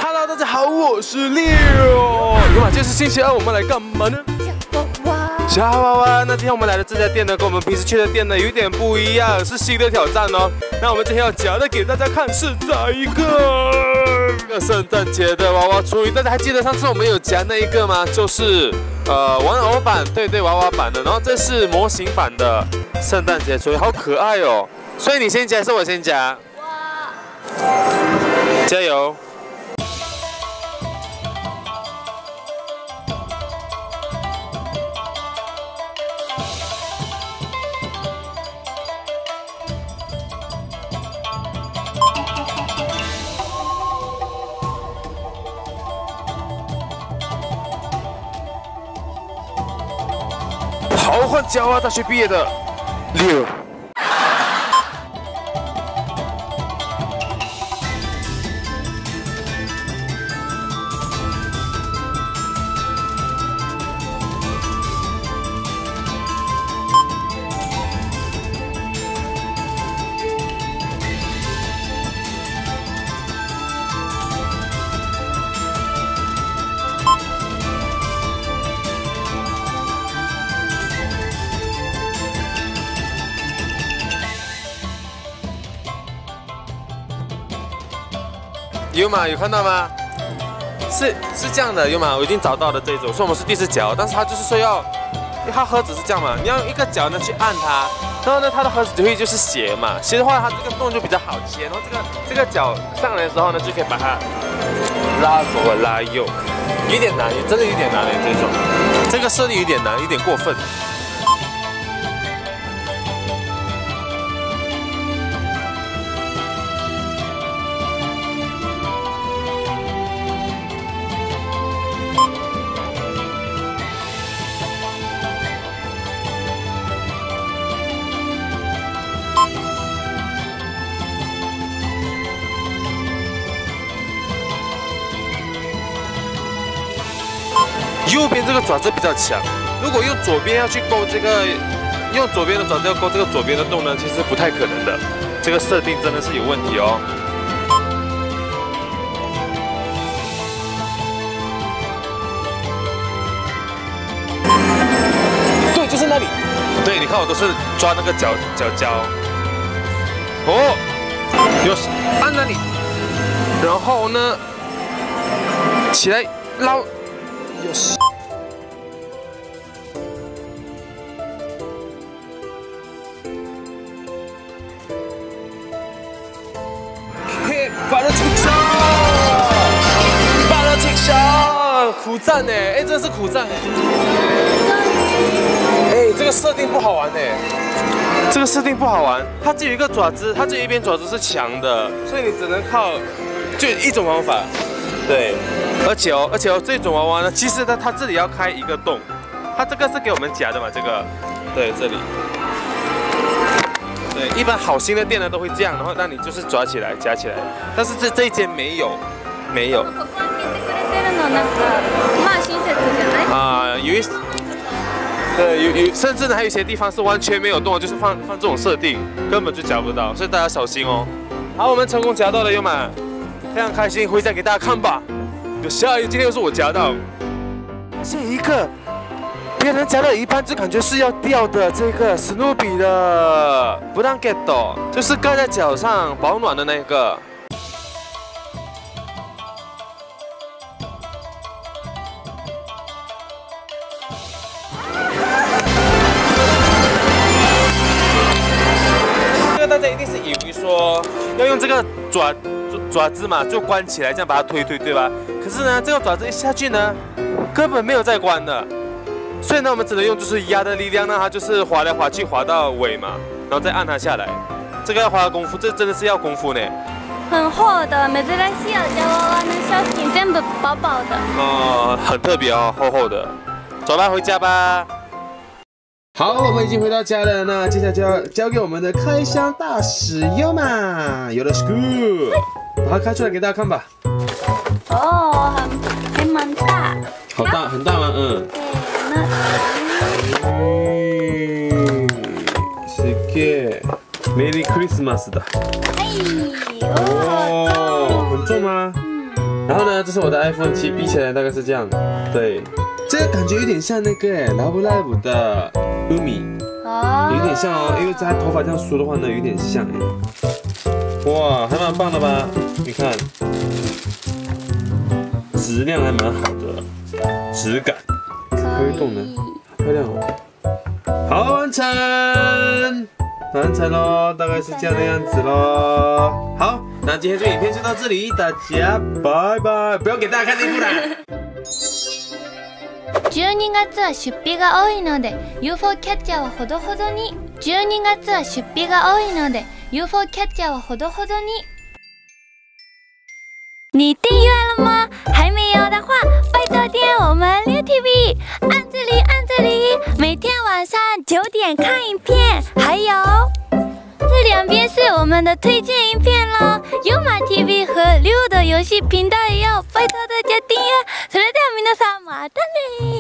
Hello， 大家好，我是六。有马，今天是星期二，我们来干嘛呢？小娃娃。那今天我们来的这家店呢，跟我们平时去的店呢有点不一样，是新的挑战哦。那我们今天要夹的给大家看是这一个圣诞节的娃娃厨艺。大家还记得上次我们有夹那一个吗？就是玩偶版，对，娃娃版的。然后这是模型版的圣诞节厨艺，好可爱哦。所以你先夹还是我先夹？加油！豪换嘉华大学毕业的六。有吗？有看到吗？是这样的，有吗？我已经找到了这一种，所以我们是第四角，但是它就是说因为它盒子是这样嘛，你要用一个角呢去按它，然后呢它的盒子就会就是斜嘛，斜的话它这个洞就比较好切，然后这个角上来的时候呢就可以把它拉左或拉右，有点难，真的有点难的这种，这个设定有点难，有点过分。右边这个爪子比较强，如果用左边要去勾这个，用左边的爪子要勾这个左边的洞呢，其实不太可能的。这个设定真的是有问题哦。对，就是那里。对，你看我都是抓那个角角。哦，有按那里，然后呢，起来捞。有事。苦战哎，真的是苦战哎，这个设定不好玩哎，这个设定不好玩，它只有一个爪子，它只有一边爪子是强的，所以你只能靠就一种方法，对，而且哦，这种娃娃呢，其实它这里要开一个洞，它这个是给我们夹的嘛，这个，对，这里。对，一般好心的店呢都会这样，然后让你就是抓起来夹起来，但是这一间没有。啊，有，甚至呢还有一些地方是完全没有洞，就是放这种设定，根本就夹不到，所以大家小心哦。好，我们成功夹到了，优满，非常开心，回家给大家看吧。有下一个，今天又是我夹到，是一个别人夹到一半就感觉是要掉的这个史努比的不让 get 到，就是盖在脚上保暖的那个。大家一定是以为说要用这个爪子嘛，就关起来，这样把它推，对吧？可是呢，这个爪子一下去呢，根本没有再关的，所以呢，我们只能用就是压的力量，让它就是滑来滑去，滑到尾嘛，然后再按它下来。这个要花功夫，这真的是要功夫呢。 很厚的，珍しい夹娃娃呢，商品全部薄薄的。 哦，很特别哦，厚厚的。走吧，回家吧。好，我们已经回到家了。那接下来就要交给我们的开箱大使优嘛，有了 school， 把它开出来给大家看吧。 哦，还蛮大。 好大，很大吗？嗯。すげえ。Merry Christmas 的。 哎，哦， 很重吗？ 然后呢，这是我的 iPhone 7，比起来大概是这样。对，这个感觉有点像那个Love Live 的 Umi， 有点像哦，因为他头发这样梳的话呢，有点像哇，还蛮棒的吧？你看，质量还蛮好的，质感，会动的，漂亮哦。好，完成咯，大概是这样的样子咯。好，那今天这个影片就到这里，大家拜拜！不要给大家看内裤啦。 12月は出費が多いので UFO キャッチャーはほどほどに。12月は出費が多いので UFO キャッチャーはほどほどに。你订阅了吗？还没有的话，拜托订阅我们六 TV， 按这里，每天晚上9点看影片，还有这两边是我们的推荐影片咯，有马 TV 和六的游戏频道也有，拜托大家订阅。それでは皆さんまたね。